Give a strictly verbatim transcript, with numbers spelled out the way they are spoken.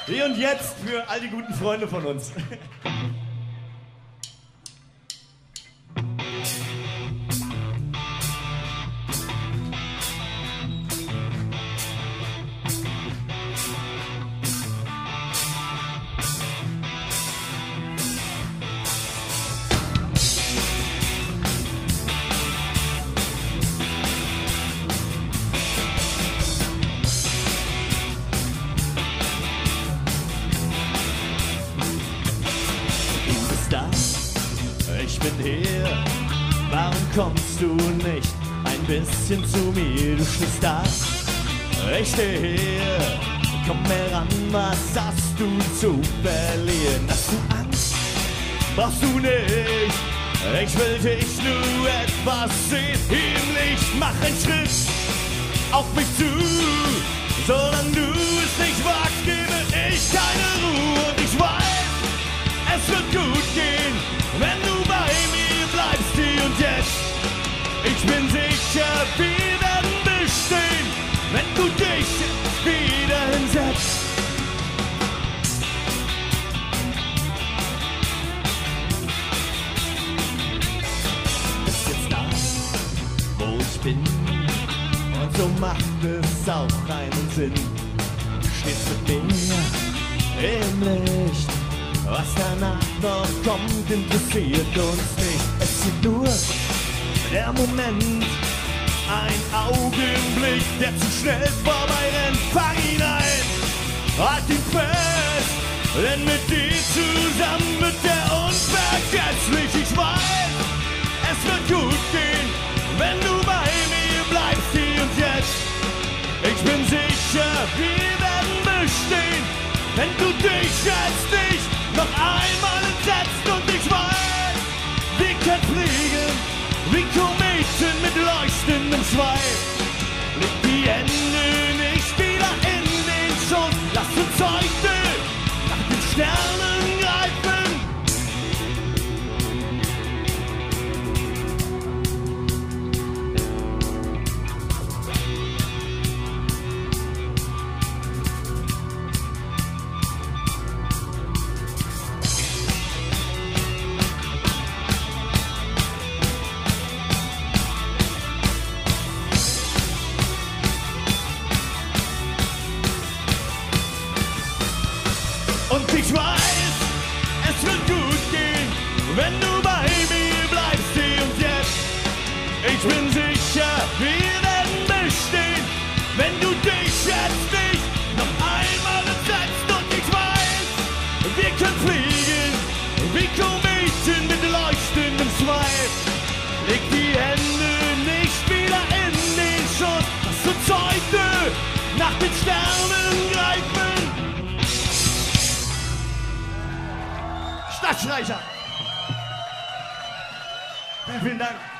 Hier und jetzt für all die guten Freunde von uns. Ich bin hier, warum kommst du nicht ein bisschen zu mir? Du stehst da, ich steh hier, komm heran, was hast du zu verlieren? Hast du Angst? Brauchst du nicht, ich will dich nur etwas sehen. Im Licht mach einen Schritt auf mich zu, solange du es nicht wagst, gebe ich keine Ruhe. Und ich weiß, es wird gut gehen, wenn du bei mir bleibst, hier und jetzt. Ich bin sicher, wir werden bestehen, wenn du dich wieder hinsetzt. Bist jetzt da, wo ich bin, und so macht es auch keinen Sinn. Du stehst mit mir im Licht. Was danach noch kommt, interessiert uns nicht. Es ist nur der Moment, ein Augenblick, der zu schnell vorbei rennt. Fang ihn ein, halt ihn fest, denn mit dir zusammen wird der unvergesslich. Ich weiß, es wird gut gehen, wenn du bei mir bleibst, hier und jetzt. Ich bin sicher, wir werden bestehen, wenn du dich jetzt nicht noch einmal entsetzt. Und ich weiß, wir können fliegen wie Kometen mit leuchtendem Schweif. Leg die Hände nicht wieder in den Schoß, lass uns heute nach den Sternen greifen. Und ich weiß, es wird gut gehen, wenn du bei mir bleibst, hier und jetzt. Ich bin sicher, wir werden bestehen, wenn du dich jetzt nicht noch einmal entsetzt. Und ich weiß, wir können fliegen wie Kometen mit leuchtendem Schweif. Leg die Hände nicht wieder in den Schoß, lass uns heute nach den Sternen greifen. Stadtstreicher. Vielen Dank.